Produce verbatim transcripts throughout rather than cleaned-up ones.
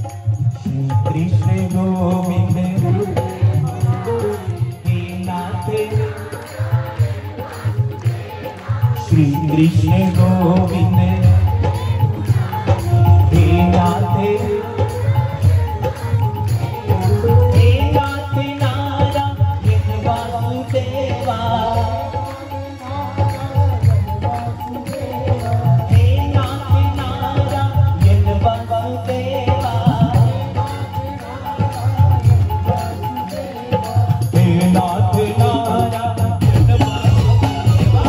श्री कृष्ण गोविंद हे नाथ, श्री कृष्ण गोविंद हे नाथ, हे नाथ नारायण वासुदेवा, हे नाथ नारायण वासुदेवा, हे नाथ नारायण वासुदेवा।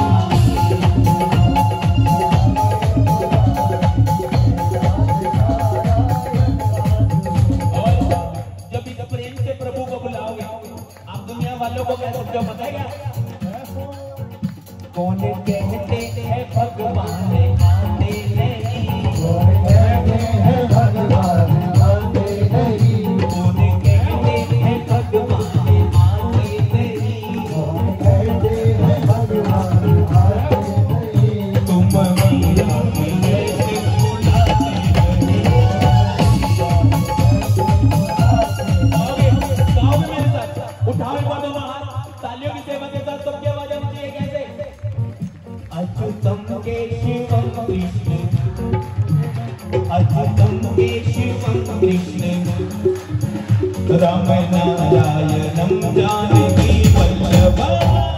वालों को क्या समझो पता है क्या? कौन कहते हैं भगवान आते नहीं, कौन कहते हैं भगवान आते नहीं, कौन कहते हैं भगवान आते नहीं, कौन कहते हैं भगवान आते नहीं, तुम मीरा के बुलाते नहीं। गाँव में मेरे साथ उठाओ तालियों की सेवा के साथ सबकी आवाज आनी चाहिए। कैसे? अच्युतम केशवम कृष्ण, अच्युतम केशवम कृष्ण, राम नारायणम जानकी वल्लभम।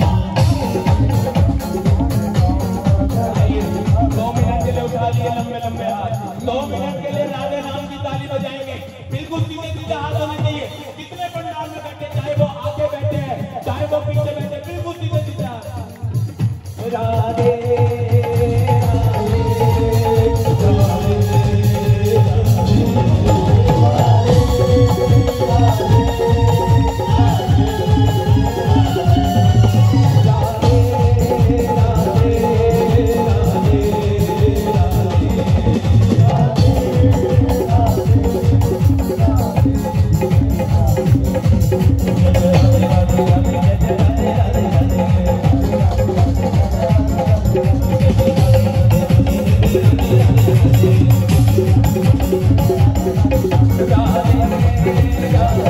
दो मिनट के लिए उठा लिए लंबे लंबे हाथ, दो मिनट के लिए राधे नाम की ताली बजाएंगे। बिल्कुल सीधे सीधे हाथ होने चाहिए। कितने पंडाल में बैठे, चाहे वो आगे बैठे हैं चाहे वो पीछे बैठे, बिल्कुल सीधे सीधे हाथ। राधे राधे